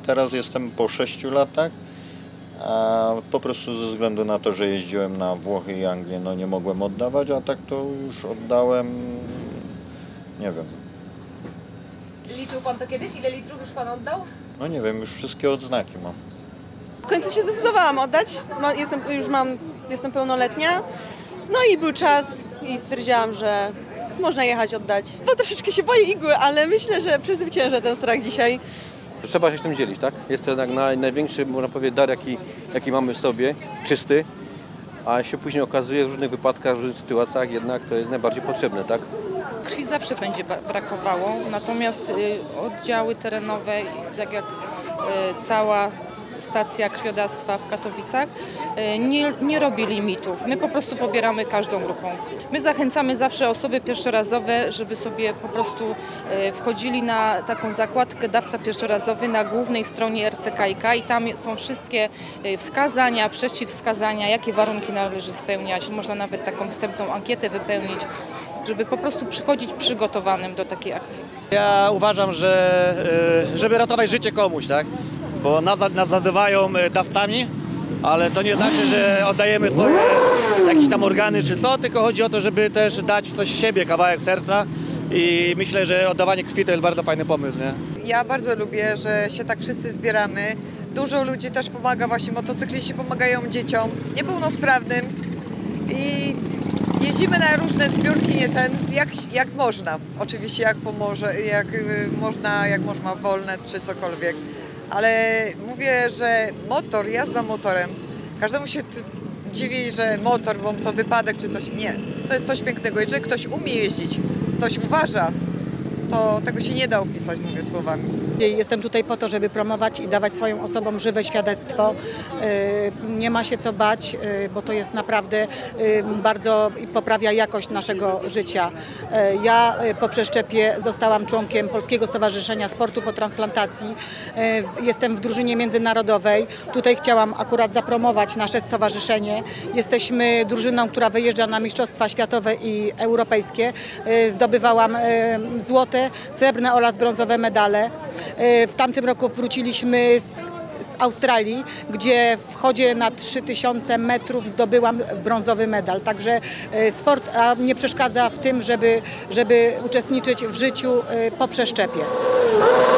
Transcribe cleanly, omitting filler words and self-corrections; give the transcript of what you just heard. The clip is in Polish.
teraz jestem po 6 latach, a po prostu ze względu na to, że jeździłem na Włochy i Anglię, no nie mogłem oddawać, a tak to już oddałem, nie wiem. Liczył Pan to kiedyś? Ile litrów już Pan oddał? No nie wiem, już wszystkie odznaki mam. W końcu się zdecydowałam oddać, jestem pełnoletnia, no i był czas i stwierdziłam, że można jechać oddać. Bo troszeczkę się boję igły, ale myślę, że przezwyciężę ten strach dzisiaj. Trzeba się z tym dzielić, tak? Jest to jednak największy, można powiedzieć, dar, jaki mamy w sobie, czysty, a się później okazuje w różnych wypadkach, w różnych sytuacjach jednak to jest najbardziej potrzebne, tak? Krwi zawsze będzie brakowało, natomiast oddziały terenowe, tak jak cała stacja krwiodawstwa w Katowicach, nie robi limitów. My po prostu pobieramy każdą grupą. My zachęcamy zawsze osoby pierwszorazowe, żeby sobie po prostu wchodzili na taką zakładkę dawca pierwszorazowy na głównej stronie RCKiK i tam są wszystkie wskazania, przeciwwskazania, jakie warunki należy spełniać. Można nawet taką wstępną ankietę wypełnić, żeby po prostu przychodzić przygotowanym do takiej akcji. Ja uważam, że żeby ratować życie komuś, tak? Bo nas nazywają dawcami, ale to nie znaczy, że oddajemy swoje jakieś tam organy czy co, tylko chodzi o to, żeby też dać coś z siebie, kawałek serca i myślę, że oddawanie krwi to jest bardzo fajny pomysł, nie? Ja bardzo lubię, że się tak wszyscy zbieramy. Dużo ludzi też pomaga, właśnie motocykliści pomagają dzieciom niepełnosprawnym i jeździmy na różne zbiórki, jak można. Oczywiście jak można wolne czy cokolwiek. Ale mówię, że jazda motorem, każdemu się dziwi, że motor, bo to wypadek czy coś. Nie, to jest coś pięknego. Jeżeli ktoś umie jeździć, ktoś uważa, to tego się nie da opisać, mówię słowami. Jestem tutaj po to, żeby promować i dawać swoim osobom żywe świadectwo. Nie ma się co bać, bo to jest naprawdę bardzo poprawia jakość naszego życia. Ja po przeszczepie zostałam członkiem Polskiego Stowarzyszenia Sportu po Transplantacji. Jestem w drużynie międzynarodowej. Tutaj chciałam akurat zapromować nasze stowarzyszenie. Jesteśmy drużyną, która wyjeżdża na mistrzostwa światowe i europejskie. Zdobywałam złote, srebrne oraz brązowe medale. W tamtym roku wróciliśmy z Australii, gdzie w chodzie na 3000 metrów zdobyłam brązowy medal. Także sport nie przeszkadza w tym, żeby uczestniczyć w życiu po przeszczepie.